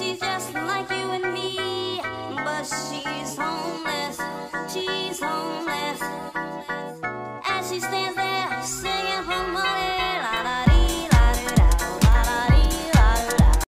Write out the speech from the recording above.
She's just like you and me, but she's home